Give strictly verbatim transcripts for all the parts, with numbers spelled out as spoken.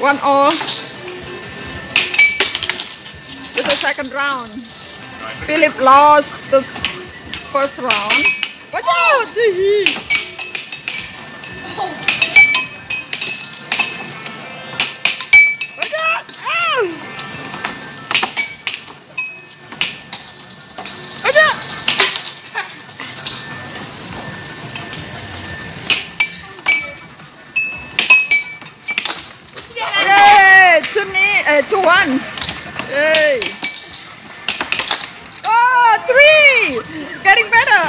One all. This is the second round. Philip lost the first round. Watch out! Watch out! Oh! Watch out! Yay! Two, uh, two one. Yay! Oh, three! Getting better.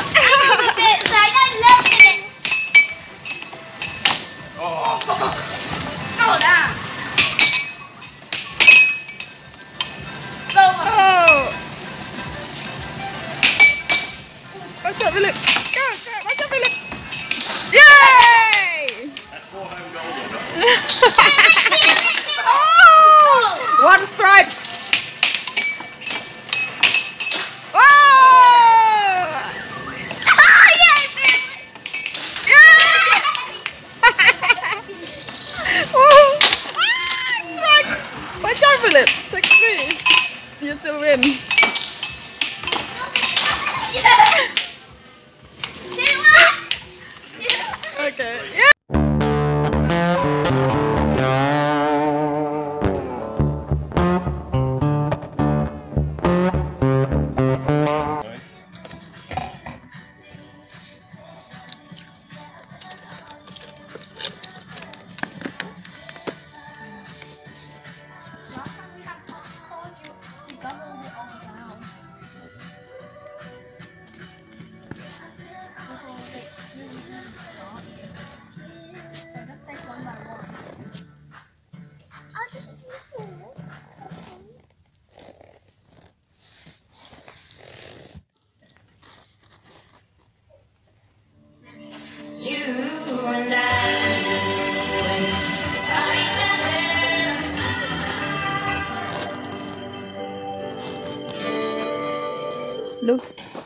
Oh. Oh, that. Oh! Watch out, Philip! Go, go! Watch out, Philip! Yay! That's four home goals. Oh! One strike. Oh! Oh! Ah, strike! Watch out, Philip! six three. You still win. Okay. Yeah. Look.